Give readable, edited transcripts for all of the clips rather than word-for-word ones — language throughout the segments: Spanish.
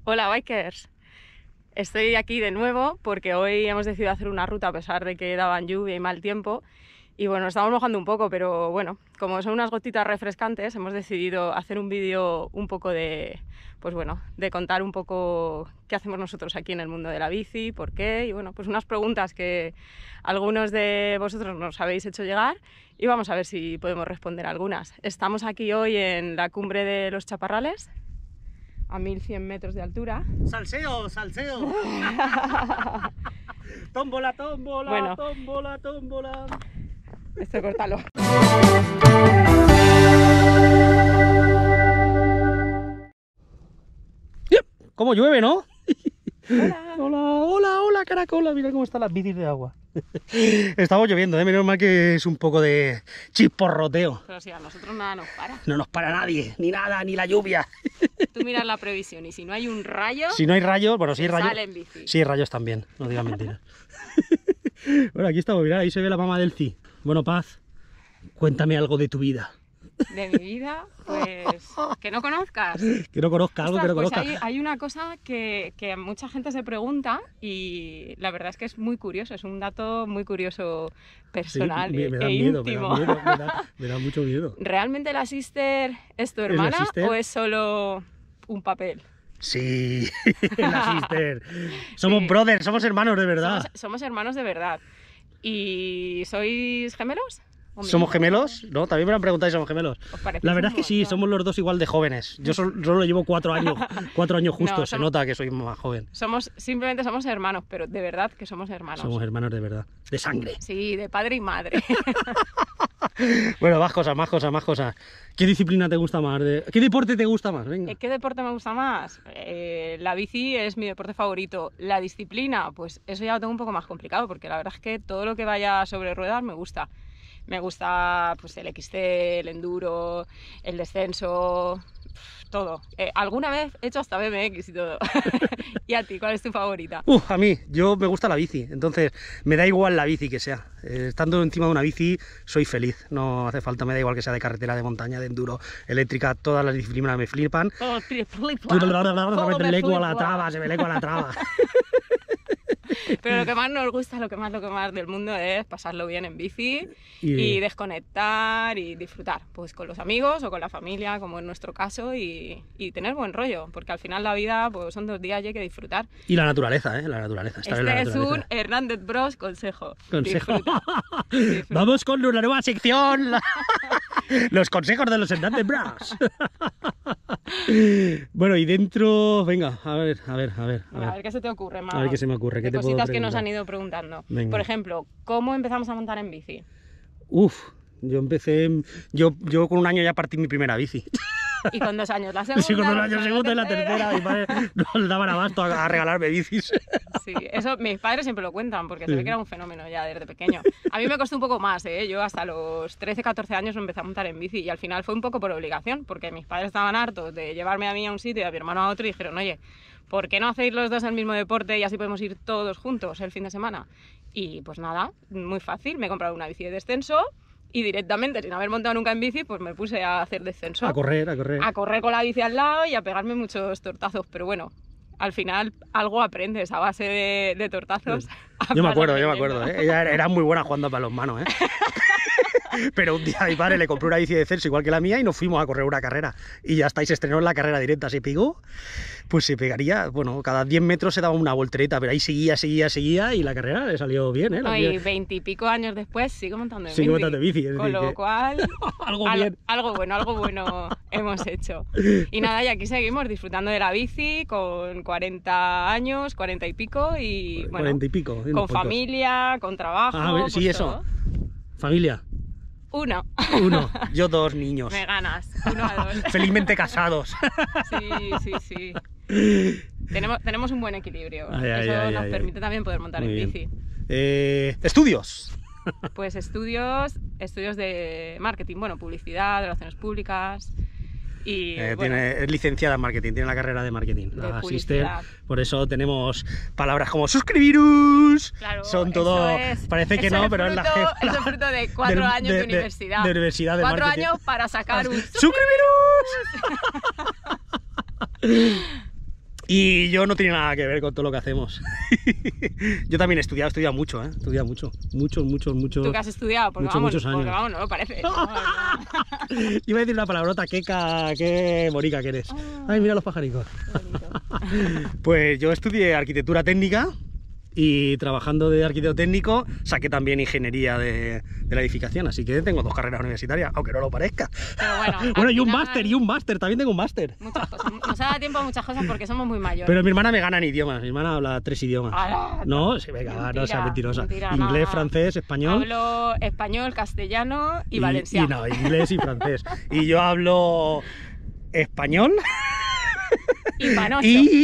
Hola bikers, estoy aquí de nuevo porque hoy hemos decidido hacer una ruta a pesar de que daban lluvia y mal tiempo y bueno, estamos mojando un poco, pero bueno, como son unas gotitas refrescantes hemos decidido hacer un vídeo un poco de, pues bueno, de contar un poco qué hacemos nosotros aquí en el mundo de la bici, por qué y bueno, pues unas preguntas que algunos de vosotros nos habéis hecho llegar y vamos a ver si podemos responder algunas. Estamos aquí hoy en la cumbre de los Chaparrales, a 1100 metros de altura. ¡Salseo, salseo! ¡Tómbola, tómbola, bueno, tómbola, tómbola! Esto córtalo. ¿Cómo llueve, no? Hola. Hola, hola, hola, caracola. Mira cómo están las bicis de agua. Estamos lloviendo, menos mal que es un poco de chisporroteo. Pero sí, a nosotros nada nos para. No nos para nadie, ni nada, ni la lluvia. Tú miras la previsión y si no hay un rayo, Si no hay rayos, bueno, si hay rayos. sale en bici. Sí, hay rayos también, no digas mentiras. Bueno, aquí estamos, mirad, ahí se ve la mamá del Ci. Bueno, Paz, cuéntame algo de tu vida. De mi vida, pues que no conozcas. Que no conozca, algo Ostras, que no pues conozca. hay una cosa que mucha gente se pregunta y la verdad es que es muy curioso, es un dato muy curioso personal me da e miedo, íntimo. me da mucho miedo. ¿Realmente la sister es tu ¿Es la hermana sister? o es solo un papel? Sí, la sister. Somos Sí. brothers, somos hermanos de verdad. Somos hermanos de verdad. ¿Y sois gemelos? ¿O ¿Somos mellizos? gemelos? No, también me lo han preguntado si somos gemelos. ¿Os parecéis La verdad un es que sí, montón? somos los dos igual de jóvenes. Yo solo llevo 4 años, 4 años justos, No, se somos- nota que soy más joven. Simplemente somos hermanos, pero de verdad que somos hermanos. Somos hermanos de verdad, de sangre. Sí, de padre y madre. Bueno, más cosas, más cosas, más cosas. ¿Qué disciplina te gusta más? ¿Qué deporte te gusta más? Venga. ¿Qué deporte me gusta más? La bici es mi deporte favorito. La disciplina, pues eso ya lo tengo un poco más complicado, porque la verdad es que todo lo que vaya sobre ruedas me gusta. Me gusta pues, el XC, el enduro, el descenso, todo. Alguna vez he hecho hasta BMX y todo. ¿Y a ti, cuál es tu favorita? A mí, me gusta la bici, entonces me da igual la bici que sea. Estando encima de una bici soy feliz, no hace falta, me da igual que sea de carretera, de montaña, de enduro, eléctrica, todas las disciplinas me flipan. Todo me flipa. Se Todo me me lecua la flipa. traba, se me lecua la traba. Pero lo que más nos gusta, lo que más del mundo es pasarlo bien en bici Y- y desconectar y disfrutar, pues con los amigos o con la familia, como en nuestro caso, y tener buen rollo, porque al final la vida pues, son 2 días y hay que disfrutar. Y la naturaleza, la naturaleza. Estar en la Este es naturaleza. un Hernández Bros consejo. Consejo. Disfruta. Disfruta. Vamos con una nueva sección. Los consejos de los Hernández Bros. Bueno, y dentro... Venga, a ver. A ver qué se te ocurre más. A ver qué se me ocurre, ¿qué de te puedo cositas que nos preguntar? han ido preguntando. Venga. Por ejemplo, ¿cómo empezamos a montar en bici? Yo empecé... Yo con 1 año ya partí mi primera bici. Y con 2 años la segunda. Sí, con 2 con años segunda y la tercera. Mi padre no daban abasto a regalarme bicis. Sí, eso mis padres siempre lo cuentan porque se Sí. ve que era un fenómeno ya desde pequeño. A mí me costó un poco más, ¿eh? Yo hasta los 13, 14 años me empecé a montar en bici y al final fue un poco por obligación porque mis padres estaban hartos de llevarme a mí a un sitio y a mi hermano a otro y dijeron, oye, ¿por qué no hacéis los dos el mismo deporte y así podemos ir todos juntos el fin de semana? Y pues nada, muy fácil, me he comprado una bici de descenso y directamente, sin haber montado nunca en bici, pues me puse a hacer descenso. A correr. A correr con la bici al lado y a pegarme muchos tortazos, pero bueno, al final algo aprendes a base de tortazos. Yo me Vas acuerdo, aprendiendo. Ella era muy buena jugando a balonmano, Pero un día a mi padre le compré una bici de descenso igual que la mía y nos fuimos a correr una carrera. Y ya está, y se estrenó en la carrera directa. Se pegó, pues se pegaría, bueno, cada 10 metros se daba una voltereta, pero ahí seguía y la carrera le salió bien, No, y 20 y pico años después sigo montando en Sigue bici. montando en bici, es Con decir lo que- cual, Algo bien. algo bueno hemos hecho. Y nada, y aquí seguimos disfrutando de la bici con 40 años, 40 y pico y bueno, 40 y pico. unos con cuantos. familia, con trabajo. Ah, a ver, pues sí, eso. todo. Familia, Uno. 1, yo 2 niños. Me ganas. 1 a 2. Felizmente casados. Sí. Tenemos un buen equilibrio. Ay, Eso nos ay. permite también poder montar Muy en bien. bici. Estudios. Pues estudios de marketing, bueno, publicidad, relaciones públicas y bueno, Es licenciada en marketing, tiene la carrera de marketing. De La publicidad. asiste, por eso tenemos palabras como suscribiros. claro, Son todo. Parece que eso no, es pero es la fruto- jefa. Eso es fruto de 4 años de universidad. De universidad de 4 marketing. años para sacar un... ¡Suscribiros! Y yo no tiene nada que ver con todo lo que hacemos. Yo también he estudiado mucho, ¿eh? Estudiado mucho. Mucho. ¿Tú qué has estudiado? Porque muchos años. Porque vamos, no lo parece. Iba a decir una palabrota, qué bonica que eres. Ay, mira los pajaricos. Pues yo estudié arquitectura técnica y trabajando de arquitecto técnico saqué también ingeniería de la edificación, así que tengo 2 carreras universitarias, aunque no lo parezca. Pero bueno, Bueno, y un máster, también tengo un máster. Muchas cosas. Nos ha dado tiempo a muchas cosas porque somos muy mayores. Pero mi hermana me gana en idiomas, mi hermana habla 3 idiomas. ¡Hala! No, sí, venga, va, no seas mentirosa. Mentira, Inglés, nada. francés, español. Hablo español, castellano y valenciano. Y no, inglés y francés. Y yo hablo español. Y panocho.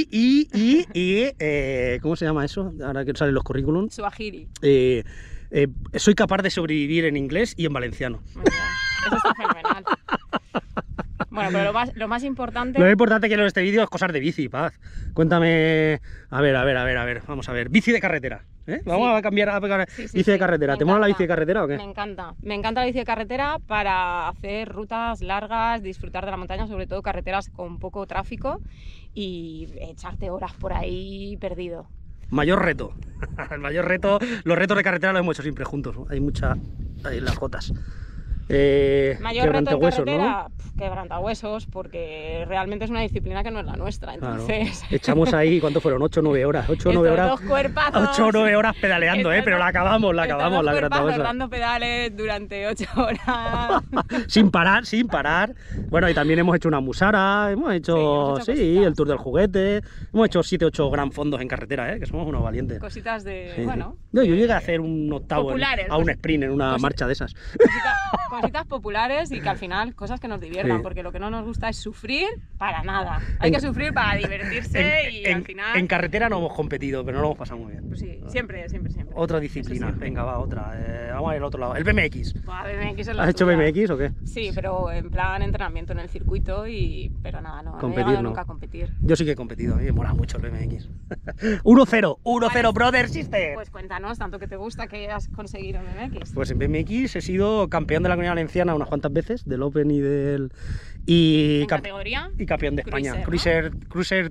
¿Cómo se llama eso? Ahora que salen los currículums. Suajiri. Soy capaz de sobrevivir en inglés y en valenciano. Muy bien. Eso está fenomenal. Bueno, pero lo más importante... Lo importante que en este vídeo es cosas de bici, Paz. Cuéntame... A ver, vamos a ver. Bici de carretera, ¿eh? Vamos a cambiar a pegar bici de carretera. ¿Te mola la bici de carretera o qué? Me encanta la bici de carretera para hacer rutas largas, disfrutar de la montaña, sobre todo carreteras con poco tráfico y echarte horas por ahí perdido. Mayor reto. El mayor reto, los retos de carretera los hemos hecho siempre juntos, ¿no? Hay las jotas. Mayor reto en Quebrantahuesos, carretera, ¿no? Quebrantahuesos, porque realmente es una disciplina que no es la nuestra, entonces... Claro. Echamos ahí, ¿cuánto fueron? 8 o 9 horas. 8 o 9 horas. 8 o 9 horas pedaleando, pero la acabamos, la quebrantahuesos. Dando pedales durante 8 horas. sin parar. Bueno, y también hemos hecho una musara, hemos hecho el tour del juguete, hemos hecho 7-8 gran fondos en carretera, que somos unos valientes. Cositas de, sí. Bueno... No, yo llegué a hacer un octavo a un sprint en una marcha de esas. Cositas populares y que al final cosas que nos diviertan, porque lo que no nos gusta es sufrir para nada. Hay que sufrir para divertirse y al final... En carretera no hemos competido, pero no lo hemos pasado muy bien. Pues sí, siempre. Otra disciplina, venga, va, otra. Vamos al otro lado. El BMX. BMX es ¿Has hecho BMX o qué? Sí, pero en plan entrenamiento en el circuito pero nada, no he llegado nunca a competir. Yo sí que he competido, a mí me mola mucho el BMX. 1-0, brother sister. Pues cuéntanos, tanto que te gusta, que has conseguido en BMX. Pues en BMX he sido campeón de la Comunidad Valenciana unas cuantas veces, del Open y del... ¿En categoría? Y campeón de España. Cruiser, ¿no? Cruiser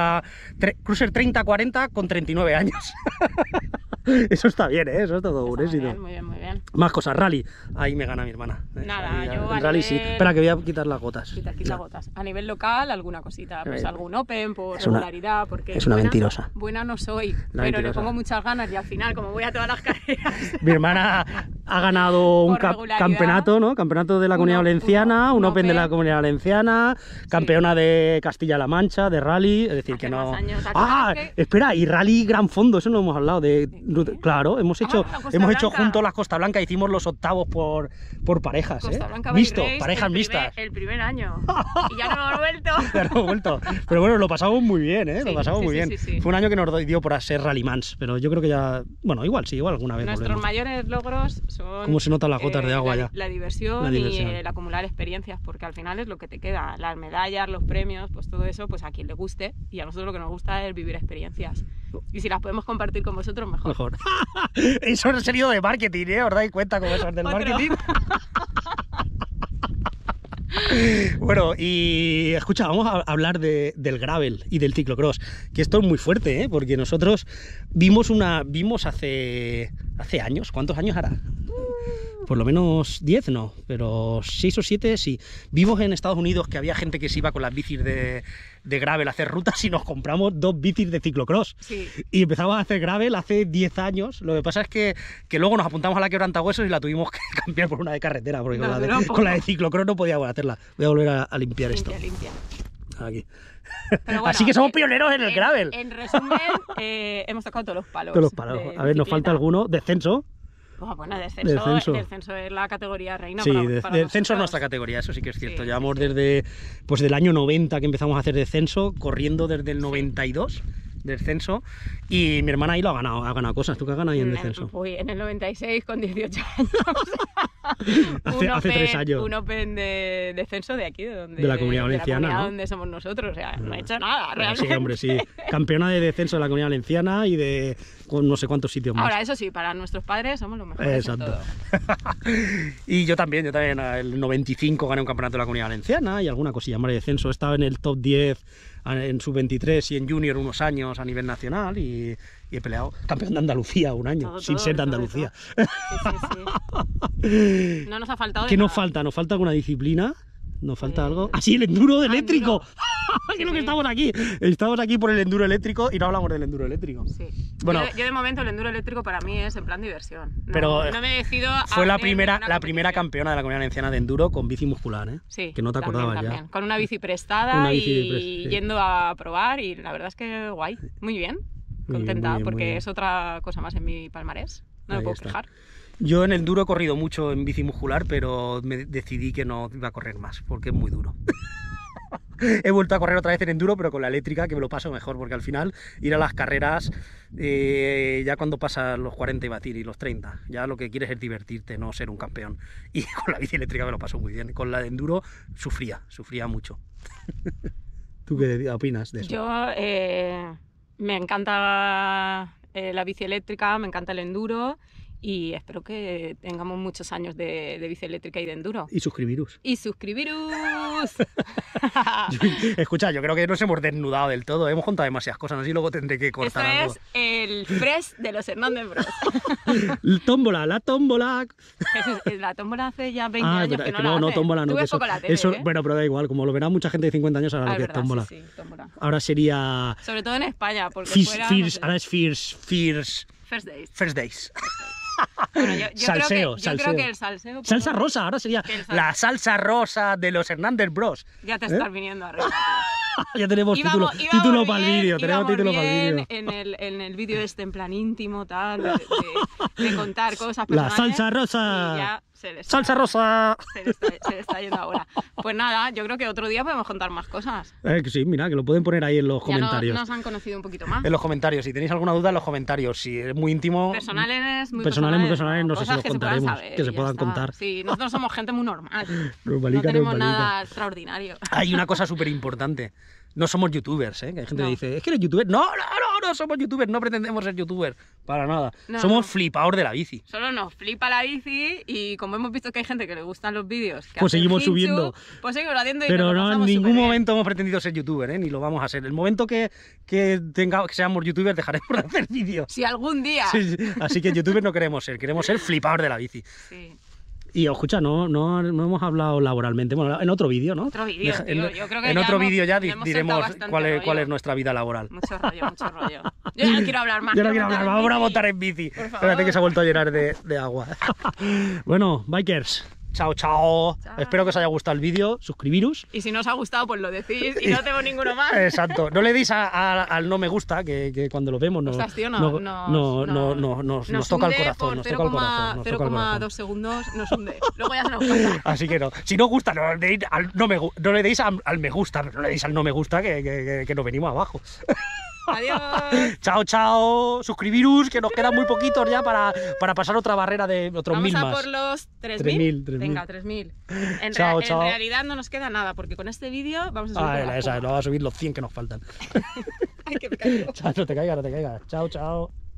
30-40 con 39 años. Eso está bien, ¿eh? Eso es todo un éxito. Muy bien. Más cosas, rally. Ahí me gana mi hermana. Nada, yo en rally sí. Espera, que voy a quitar las gotas. Quita gotas. A nivel local, alguna cosita. Pues algún Open por regularidad. Porque es una mentirosa. Buena no soy, pero le pongo muchas ganas y al final, como voy a todas las carreras... Mi hermana ha ganado un campeonato, ¿no? Campeonato de la Comunidad Valenciana, un Open de la Comunidad Valenciana, campeona de Castilla-La Mancha, de rally, es decir, que no... Espera, y rally Gran Fondo, eso no hemos hablado de... Claro, hemos hecho juntos las Costa Blanca, hicimos los octavos por parejas, Costa Blanca Visto, parejas mixtas. El primer año. Y ya no hemos vuelto. Ya no hemos vuelto. Pero bueno, lo pasamos muy bien, ¿eh? Lo pasamos muy bien. Sí. Fue un año que nos dio por ser rallymans, pero yo creo que ya... Bueno, igual alguna vez nuestros volvemos. Mayores logros son... ¿Cómo se notan las gotas de agua ya? La diversión y el acumular experiencias, porque al final es lo que te queda. Las medallas, los premios, pues todo eso, pues a quien le guste. Y a nosotros lo que nos gusta es vivir experiencias. Y si las podemos compartir con vosotros, mejor. Eso es serio de marketing, ¿eh? ¿Os dais cuenta cómo es del marketing? Bueno, y escucha, vamos a hablar del gravel y del ciclocross, que esto es muy fuerte, ¿eh? Porque nosotros vimos hace años, ¿cuántos años hará? Por lo menos 10 no, pero 6 o 7 sí. Vimos en Estados Unidos que había gente que se iba con las bicis de gravel a hacer rutas y nos compramos 2 bicis de ciclocross. Sí. Y empezamos a hacer gravel hace 10 años. Lo que pasa es que luego nos apuntamos a la quebrantahuesos y la tuvimos que cambiar por una de carretera, porque con la de ciclocross no podíamos hacerla. Voy a volver a limpiar esto. Limpia. Aquí. Bueno, así que somos pioneros en el gravel. En resumen, hemos tocado todos los palos. Todos los palos. A ver, nos falta alguno. Descenso. Bueno, descenso es la categoría reina. Sí, descenso es nuestra categoría, eso sí que es cierto. Llevamos desde del año 90 que empezamos a hacer descenso, corriendo desde el 92 descenso, y mi hermana ahí lo ha ganado cosas. ¿Tú qué has ganado ahí en descenso? En el 96 con 18 años. hace 3 años. Un Open de descenso de aquí, de la Comunidad Valenciana, de la comunidad, ¿no? donde somos nosotros, o sea, no he hecho nada, realmente. Sí, hombre, sí. Campeona de descenso de la Comunidad Valenciana y de no sé cuántos sitios más. Ahora, eso sí, para nuestros padres somos los mejores. Exacto. Y yo también, el 95 gané un campeonato de la Comunidad Valenciana y alguna cosilla más de descenso. He estado en el top 10 en sub-23 y en junior unos años a nivel nacional y he peleado campeón de Andalucía un año, Todo, sin todo, ser de todo, Andalucía. Sí, sí, sí. No nos ha faltado de ¿Qué nos nada. falta? ¿Nos falta alguna disciplina? ¿Nos falta algo? Pues- ¡Ah, sí, el enduro Ah, eléctrico! enduro. ¿Qué es lo Sí, que sí. estamos aquí? Estamos aquí por el enduro eléctrico y no hablamos del enduro eléctrico. Sí. Bueno. Yo de momento el enduro eléctrico para mí es en plan diversión. No, Pero no me decido a Fue la hacer primera ninguna competición. campeona de la Comunidad Valenciana de enduro con bici muscular, ¿eh? Sí, Que no te también, acordabas ya. también. Con una bici prestada Una bici y sí. yendo a probar y la verdad es que guay, muy bien, Muy bien, contenta muy bien, muy porque bien. es otra cosa más en mi palmarés, no Ahí me puedo está. quejar. Yo en enduro he corrido mucho en bici muscular, pero me decidí que no iba a correr más, porque es muy duro. He vuelto a correr otra vez en enduro, pero con la eléctrica, que me lo paso mejor, porque al final ir a las carreras, ya cuando pasas los 40 y batir y los 30, ya lo que quieres es divertirte, no ser un campeón. Y con la bici eléctrica me lo paso muy bien. Con la de enduro sufría mucho. ¿Tú qué opinas de eso? Yo me encanta la bici eléctrica, me encanta el enduro y espero que tengamos muchos años de bici eléctrica y de enduro. Y suscribiros. ¡Y suscribiros! Escucha, yo creo que nos hemos desnudado del todo, hemos contado demasiadas cosas, así luego tendré que Esto cortar algo. es el fresh de los Hernández Bros. La tómbola. Jesús, la tómbola hace ya 20 Ah, es años verdad, que es no que la no, hace. tómbola no. Tú que ves poco la tele, eso, ¿eh? bueno, pero da igual, como lo verá mucha gente de 50 años, ahora Ah, lo que es verdad, tómbola. sí, tómbola. Ahora sería Sobre todo en España, porque First, fuera... no sé. ahora es First Days. First Days. Bueno, yo Salseo, creo salseo. que el salseo... por Salsa favor, rosa, ahora sería Que el sal- la salsa rosa de los Hernández Bros. Ya te estás viniendo arriba. tío. Ya tenemos Íbamos título para el bien, vídeo, tenemos íbamos título para el bien vídeo. en el vídeo este en plan íntimo, tal, de contar cosas La personales. salsa rosa. Y ya se le está, Salsa rosa. se le está yendo ahora. Pues nada, yo creo que otro día podemos contar más cosas. Que sí, mira, que lo pueden poner ahí en los Ya comentarios. nos han conocido un poquito más. En los comentarios, si tenéis alguna duda en los comentarios, si es muy íntimo. Personales, muy Personales, muy personales, personales, no sé si cosas los que se puedan contaremos, saber que se y ya puedan está. contar. Sí, nosotros somos gente muy normal. Normalica, No tenemos normalica. nada extraordinario. Hay una cosa súper importante. No somos youtubers, ¿eh? Que hay gente No. que dice, es que eres youtuber. No somos youtubers, no pretendemos ser youtubers. Para nada. No, somos no. flipaos de la bici. Solo nos flipa la bici y como hemos visto que hay gente que le gustan los vídeos, que Pues hace seguimos hinchu, subiendo. pues seguimos haciendo y Pero nos lo no, en pasamos ningún superbién. momento hemos pretendido ser youtuber, ¿eh? Ni lo vamos a ser. El momento que seamos youtubers dejaremos de hacer vídeos. Si algún día. Sí, sí. Así que youtubers no queremos ser flipaos de la bici. Sí. Y escucha, no hemos hablado laboralmente. Bueno, en otro vídeo, ¿no? Otro vídeo, Deja- tío. Yo creo que en ya otro hemos- vídeo ya hemos diremos soltado bastante cuál rollo. es nuestra vida laboral. Mucho rollo, mucho rollo. Yo ya no quiero hablar más. Yo no quiero hablar, montar en vamos a bici. montar en bici. Por favor. Espérate que se ha vuelto a llenar de agua. Bueno, bikers, chao, chao. Chao. Espero que os haya gustado el vídeo, suscribiros. Y si no os ha gustado, pues lo decís y no tengo ninguno más. Exacto, no le deis al no me gusta, que cuando lo vemos Ostras, tío, nos toca el hunde corazón. por Nos toca el corazón. nos toca el 0,2 corazón. segundos nos hunde. Luego ya se nos pasa. Así que no, si no os gusta, no le deis no le deis al me gusta, pero no le deis al no me gusta, que nos venimos abajo. Adiós. Chao, chao. Suscribiros, que nos quedan muy poquitos ya para pasar otra barrera de otros Vamos 1000 a más. por los 3.000. 3.000. Venga, 3.000. Chao, chao. En realidad no nos queda nada, porque con este vídeo vamos a subir por la Esa, espuma. no va a subir los 100 que nos faltan. Ay, que me caigo. Chao, no te caigas. Chao, chao.